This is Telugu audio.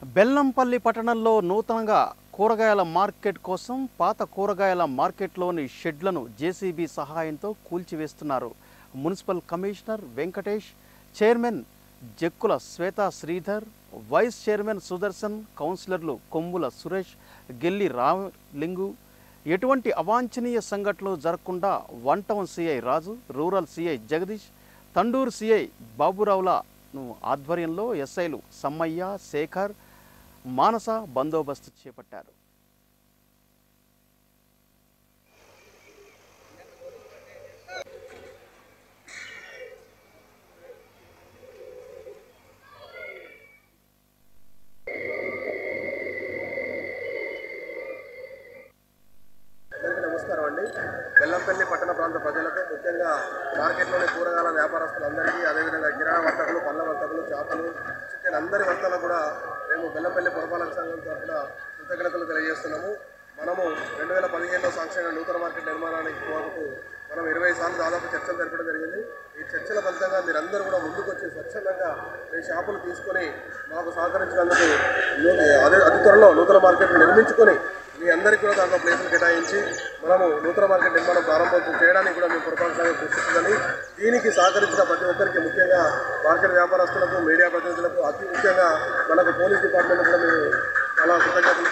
బెల్లంపల్లి పట్టణంలో నూతనంగా కూరగాయల మార్కెట్ కోసం పాత కూరగాయల మార్కెట్లోని షెడ్లను జేసీబీ సహాయంతో కూల్చివేస్తున్నారు. Municipal commissioner Venkatesh, chairman Jakkula Swetha Sridhar, vice chairman Sudarshan, కౌన్సిలర్లు కొమ్ముల సురేష్, గెల్లి రామలింగు ఎటువంటి అవాంఛనీయ సంఘటనలు జరగకుండా one town CI Raju, rural CI Jagadish, Tandur CI బాబురావుల ఆధ్వర్యంలో ఎస్ఐలు సమ్మయ్య, శేఖర్, మానస బందోబస్తు చేపట్టారు. నమస్కారం అండి. బెల్లంపల్లి పట్టణ ప్రాంత ప్రజలకు, ముఖ్యంగా మార్కెట్లోని కూరగాయల వ్యాపారస్తులందరికీ, అదేవిధంగా కిరాణా వర్తకులు, పళ్ళ వర్తకులు, చేపలు, చికెన్ అందరి వర్తకులకు కూడా మేము బెల్లంపల్లి పురపాలక సంఘం తరఫున కృతజ్ఞతలు తెలియజేస్తున్నాము. మనము 2015లో సాంక్షన్ నూతన మార్కెట్ నిర్మాణానికి కోరుతూ మనం 20 సార్లు దాదాపు చర్చలు జరపడం జరిగింది. ఈ చర్చల ఫలితంగా మీరందరూ కూడా ముందుకు వచ్చి స్వచ్ఛందంగా మీ షాపులు తీసుకొని మాకు సహకరించినందుకు అతి త్వరలో నూతన మార్కెట్ నిర్మించుకొని మీ అందరికీ కూడా దాంట్లో ప్లేసులు కేటాయించి మనము నూతన మార్కెట్ నిర్మాణం ప్రారంభం చేయడానికి కూడా మేము పురపాలక సంఘం కృషిస్తుందని, దీనికి సహకరించిన ప్రతి ఒక్కరికి, ముఖ్యంగా మార్కెట్ వ్యాపారస్తులకు, మీడియా ప్రతినిధులకు, అతి ముఖ్యంగా మనకు పోలీస్ డిపార్ట్మెంట్ కూడా మేము చాలా కృతజ్ఞతలు